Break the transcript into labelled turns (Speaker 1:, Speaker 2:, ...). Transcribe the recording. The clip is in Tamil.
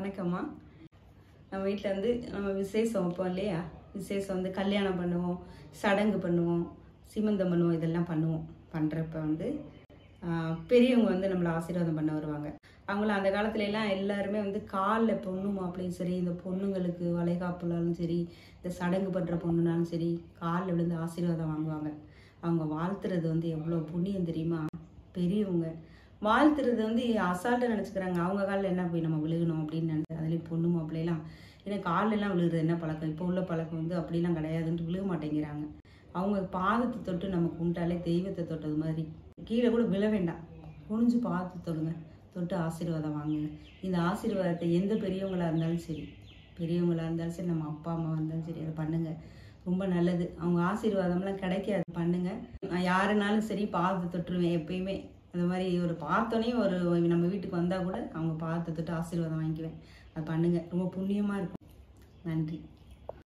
Speaker 1: வணக்கம்மா. நம்ம வீட்டில் வந்து நம்ம விசேஷம் வைப்போம் இல்லையா? விசேஷம் வந்து கல்யாணம் பண்ணுவோம், சடங்கு பண்ணுவோம், சீமந்தம் பண்ணுவோம், இதெல்லாம் பண்ணுவோம். பண்ணுறப்ப வந்து பெரியவங்க வந்து நம்மளை ஆசீர்வாதம் பண்ண வருவாங்க. அவங்கள அந்த காலத்துலலாம் எல்லாருமே வந்து காலில் பொண்ணு மாப்பிள்ளையும் சரி, இந்த பொண்ணுங்களுக்கு வளைகாப்புனாலும் சரி, இந்த சடங்கு பண்ணுற பொண்ணுனாலும் சரி, காலில் விழுந்து ஆசீர்வாதம் வாங்குவாங்க. அவங்க வாழ்த்துறது வந்து எவ்வளோ புண்ணியம் தெரியுமா? பெரியவங்க வாழ்த்துறது வந்து அசால்ட்டாக நினச்சிக்கிறாங்க. அவங்க காலில் என்ன போய் நம்ம விழுகணும் அப்படின்னு நினைச்சு, அதுலேயும் பொண்ணு மாப்பிள்ளைலாம் ஏன்னா காலெல்லாம் விழுகிறது என்ன பழக்கம்? இப்போ உள்ள பழக்கம் வந்து அப்படிலாம் கிடையாதுன்ட்டு விழுக மாட்டேங்கிறாங்க. அவங்க பாதத்தை தொட்டு நம்ம கும்பிட்டாலே தெய்வத்தை தொட்டது மாதிரி. கீழே கூட விழ வேண்டாம், குனிஞ்சு பார்த்து தொடுங்க, தொட்டு ஆசீர்வாதம் வாங்குங்க. இந்த ஆசீர்வாதத்தை எந்த பெரியவங்களாக இருந்தாலும் சரி, பெரியவங்களாக இருந்தாலும் சரி, நம்ம அப்பா அம்மா இருந்தாலும் சரி, அதை பண்ணுங்க. ரொம்ப நல்லது. அவங்க ஆசீர்வாதம்லாம் கிடைக்காது, பண்ணுங்க. நான் யாருனாலும் சரி பாதத்தை தொட்டுருவேன் எப்பயுமே. அந்த மாதிரி ஒரு பார்த்தோன்னே ஒரு நம்ம வீட்டுக்கு வந்தால் கூட அவங்க பாதத்தை தொட்டு ஆசீர்வாதம் வாங்கிக்குவேன். அது பண்ணுங்க, ரொம்ப புண்ணியமாக இருக்கும். நன்றி.